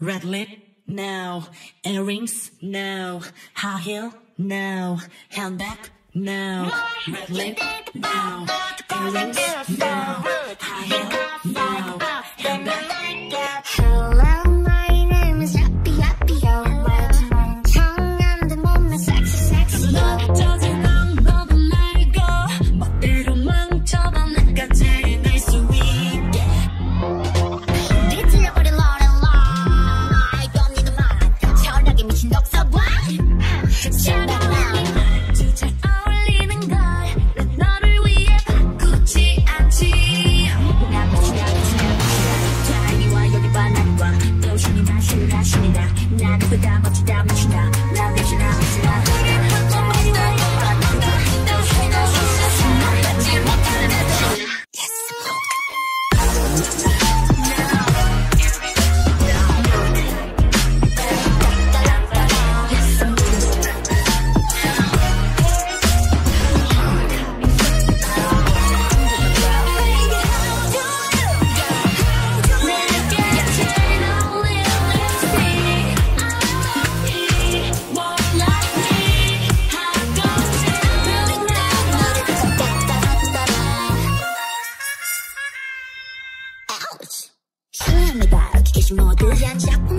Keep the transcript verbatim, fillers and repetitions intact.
red lip, no. Earrings, no. High heel, no. Handbag, no. Red lip, no. Earrings, no. High heel, no. Handbag. Hello, my name is Yappy Yappy Yo. 청년들 몸매 sexy sexy yo. 어쩌지 넌 너도 말고 멋대로 망쳐봐 내가 제일 날 수 있게. 뒤틀려버린 Lorelai. 이건 니는 말 철학에 미친 독서관. 잘 어울리는 걸 난 너를 위해 바꾸지 않지. 나 미치 나 미치 나 미치 다 이리와 여기 봐 나를 봐. 또 신이 나 신이 나 신이 나 나는 그다 멋지다 미치나 나 미치 나 미치 나 모두 한작